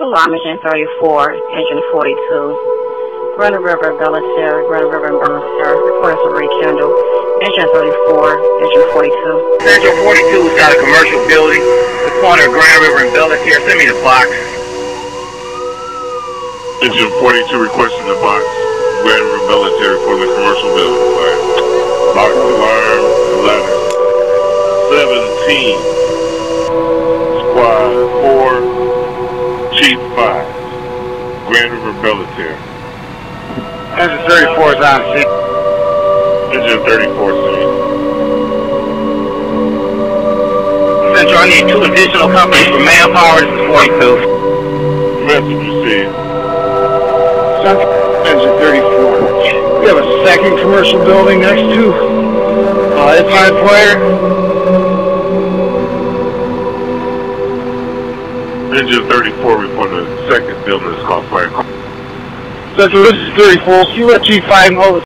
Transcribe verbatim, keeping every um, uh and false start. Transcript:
Alarm engine thirty-four, engine forty-two. Grand River, Belletare, Grand River, and Belletare. Reports to rekindle. Engine thirty-four, engine forty-two. Engine forty-two is got a commercial building. The corner of Grand River and Belletare. Send me the box. Engine forty-two requesting the box. Grand River, Belletare for the commercial building. Right. Box alarm eleven. seventeen. Squad four. Chief five. Grand River, Belletare. Engine thirty-four is on scene. Engine thirty-four scene. Central, I need two additional companies for manpower. This is forty-two. Message received. Central, engine thirty-four. We have a second commercial building next to uh, it's on fire. Engine thirty-four reporting the second building is caught fire. Central, this is thirty-four. You let G five know.